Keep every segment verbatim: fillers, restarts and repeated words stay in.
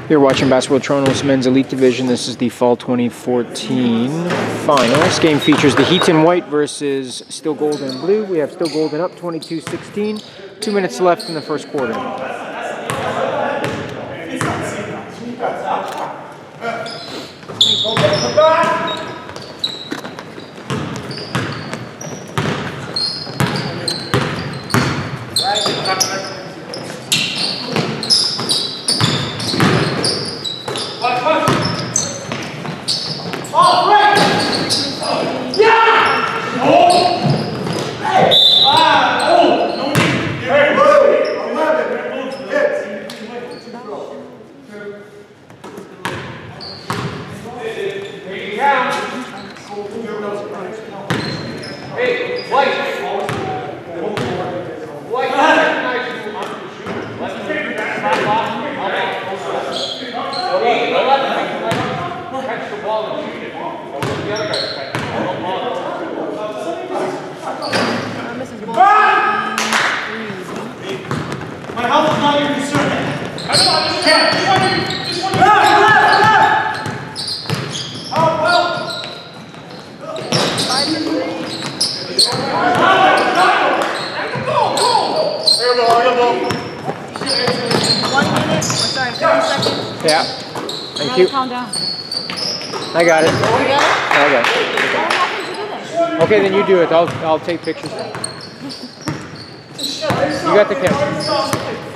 You're watching Basketball Toronto's Men's Elite Division. This is the Fall twenty fourteen final. This game features the Heat in white versus Still Golden and blue. We have Still Golden up twenty-two sixteen. Two minutes left in the first quarter. My health is not your concern. I don't understand. Just want you. Just want you. Left, left, left. Help, help. Five and three. Go, go. There we go, there we go. One minute, or sorry, thirty seconds. Yeah. Thank you. Calm down. I got it. You got it? I got it. I don't have to do this. Okay, then you do it. I'll I'll take pictures. You got the camera.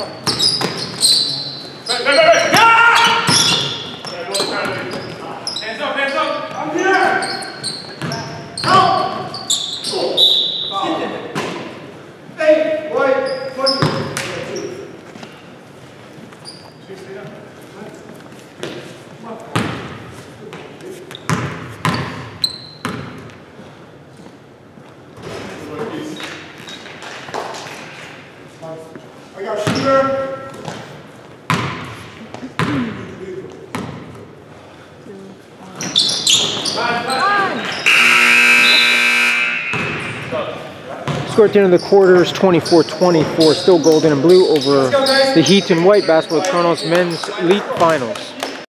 Hands up, hands up. I'm here. Help. Hey, boy. twenty. I got shooter. Score at the end of the quarter is twenty-four twenty-four. Still Golden and blue over the Heat in white. Basketball Toronto's Men's Elite Finals.